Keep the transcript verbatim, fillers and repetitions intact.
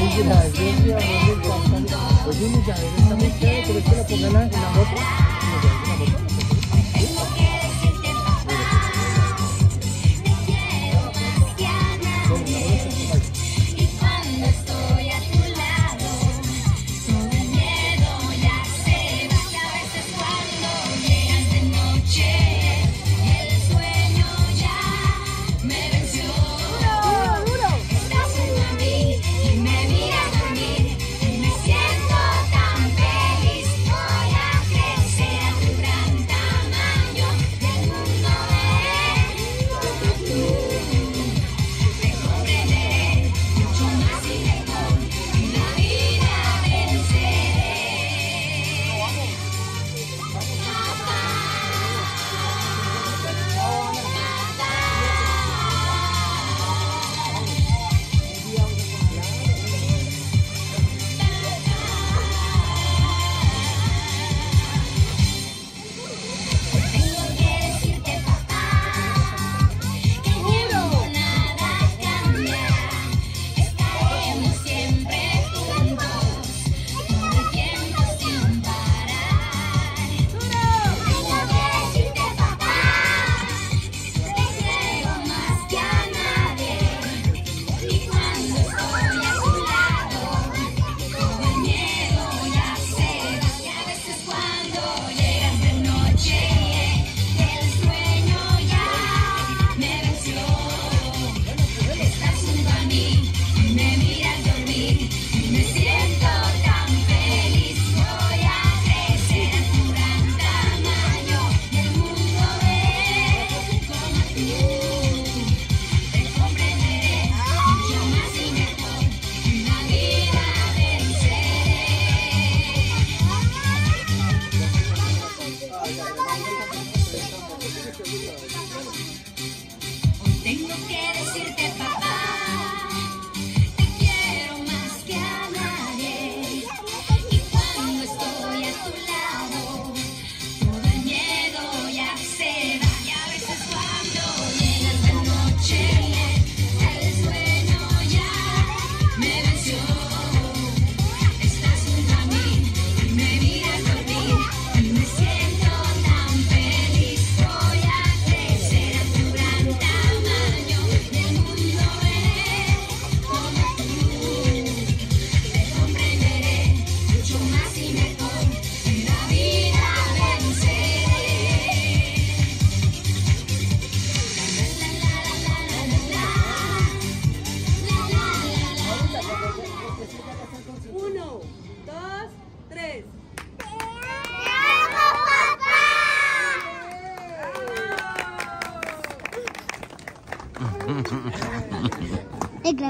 gracias, mi amor, me encanta. Oye, mi llavero está muy chévere, pero es que la pongan en la, en la moto. En la moto. Tengo que decirte, papá, te quiero más que a nadie. Y cuando estoy a tu lado, todo el miedo ya se va. Y a veces cuando llegas de noche, el sueño ya me venció. Estás junto a mí y me miras dormir y me siento tan feliz. Voy a crecer a tu gran tamaño. El mundo es como tú. Te comprenderé mucho más y mejor. En la vida venceré. La la la la la la la. La la la la la. Uno, dos, tres. Te amo, papá.